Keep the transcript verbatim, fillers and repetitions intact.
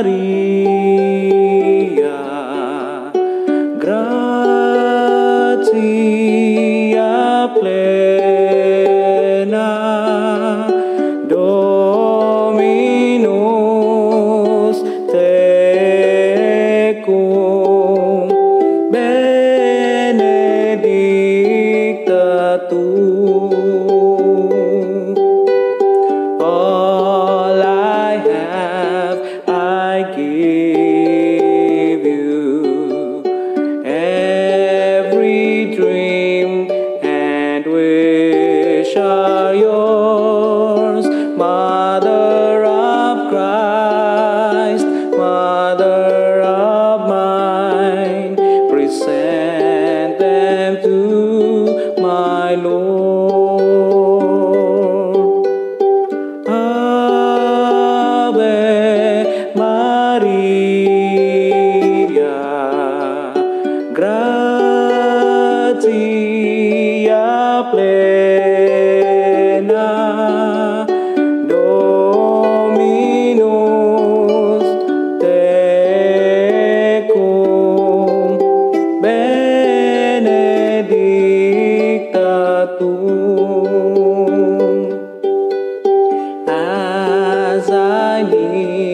Maria, gratia plena, Dominus tecum, benedicta tu. All I have, I give you. Every dream and wish are yours. Mother of Christ, Mother of mine, present them to my Lord. Ave Maria, gratia plena, Dominus tecum, benedicta tu. As I live